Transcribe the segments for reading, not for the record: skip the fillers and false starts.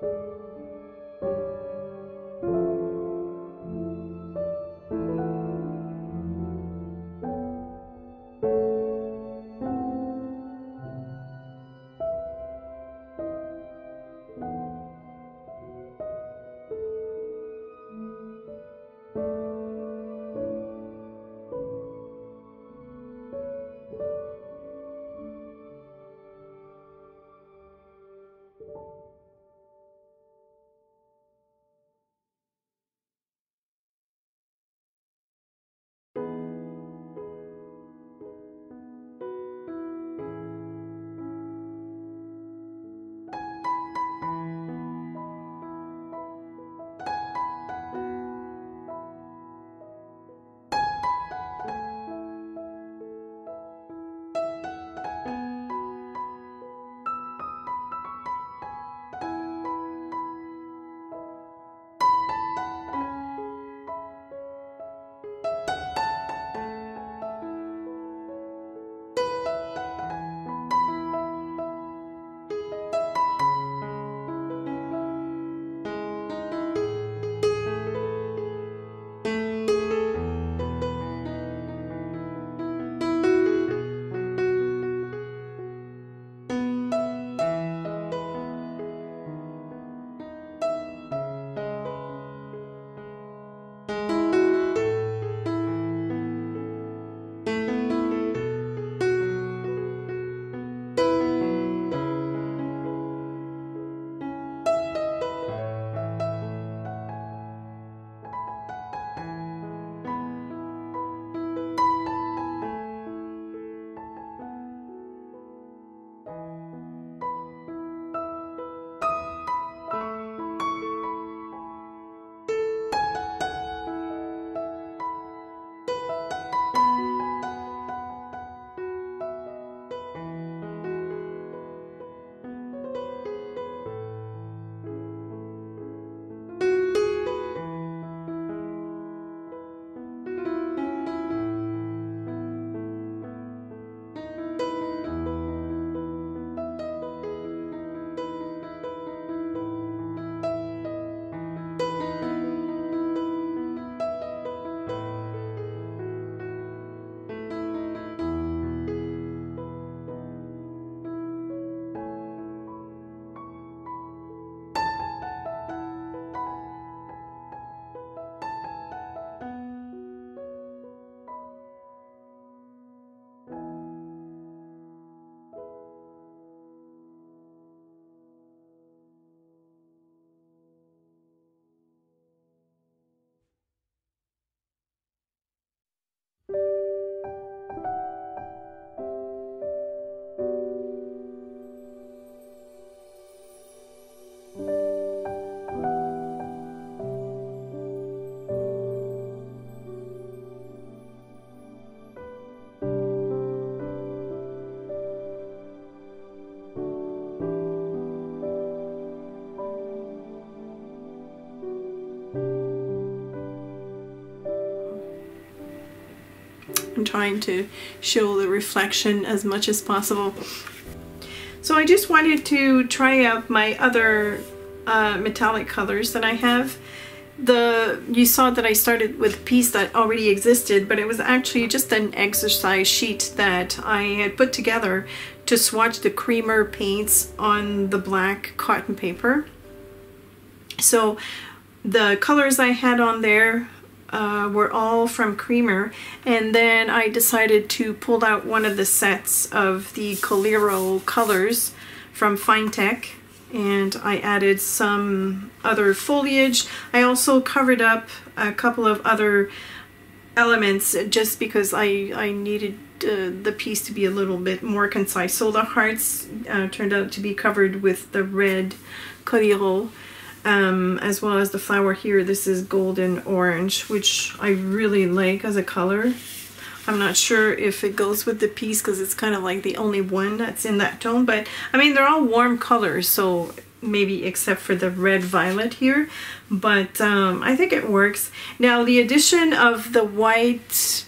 I'm trying to show the reflection as much as possible. So I just wanted to try out my other metallic colors that I have. You saw that I started with a piece that already existed, but it was actually just an exercise sheet that I had put together to swatch the Kremer paints on the black cotton paper. So the colors I had on there were all from Kremer, and then I decided to pull out one of the sets of the Coliro colors from Finetec, and I added some other foliage. I also covered up a couple of other elements just because I needed the piece to be a little bit more concise. So the hearts turned out to be covered with the red Coliro, as well as the flower here. This is golden orange, which I really like as a color. I'm not sure if it goes with the piece because it's kind of like the only one that's in that tone, but I mean they're all warm colors, so maybe except for the red violet here, but I think it works. Now the addition of the white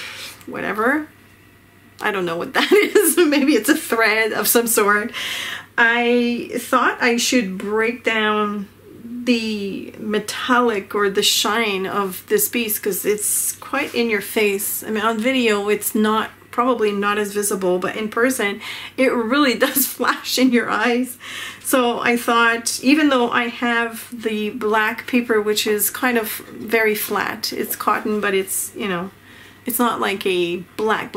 whatever, I don't know what that is, maybe it's a thread of some sort. I thought I should break down the metallic or the shine of this piece because it's quite in your face. I mean, on video it's not, probably not as visible, but in person it really does flash in your eyes. So I thought, even though I have the black paper, which is kind of very flat, it's cotton, but it's, you know, it's not like a black.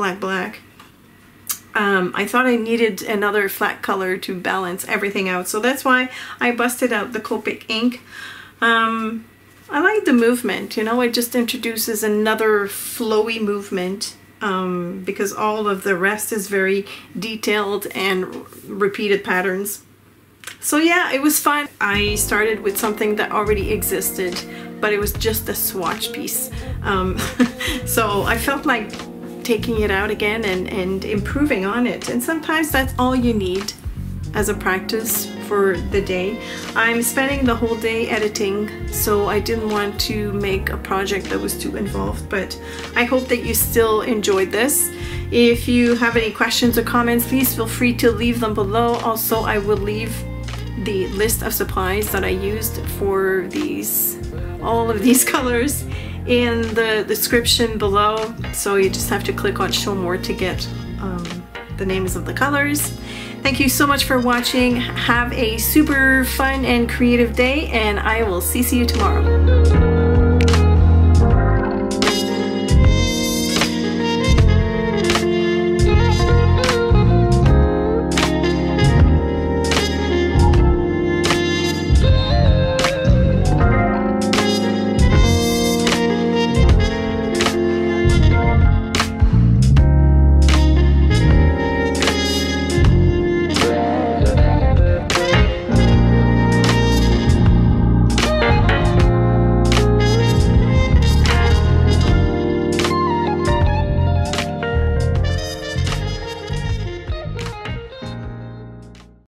I thought I needed another flat color to balance everything out. So that's why I busted out the Copic ink. I like the movement, you know, it just introduces another flowy movement because all of the rest is very detailed and repeated patterns. So yeah, it was fun. I started with something that already existed, but it was just a swatch piece. So I felt like taking it out again and improving on it, and sometimes that's all you need as a practice for the day. I'm spending the whole day editing, so I didn't want to make a project that was too involved, but I hope that you still enjoyed this. If you have any questions or comments, please feel free to leave them below. Also, I will leave the list of supplies that I used for all of these colors in the description below, so you just have to click on show more to get the names of the colors. Thank you so much for watching. Have a super fun and creative day, and I will see you tomorrow.